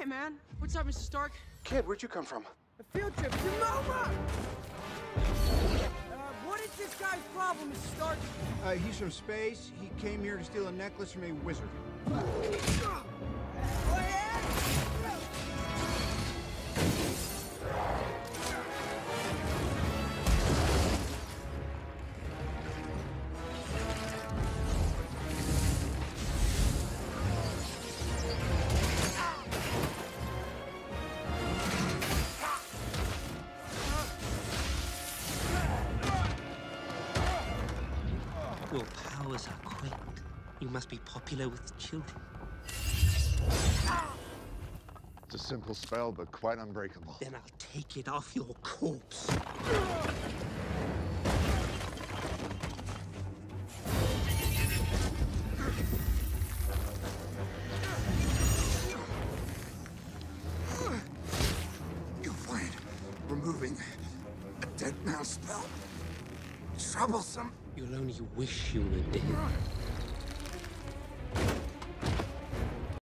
Hey, man. What's up, Mr. Stark? Kid, where'd you come from? A field trip to MoMA! What is this guy's problem, Mr. Stark? He's from space. He came here to steal a necklace from a wizard. Your powers are quaint. You must be popular with children. It's a simple spell, but quite unbreakable. Then I'll take it off your corpse. You'll find removing a dead mouse spell troublesome. You'll only wish you were dead.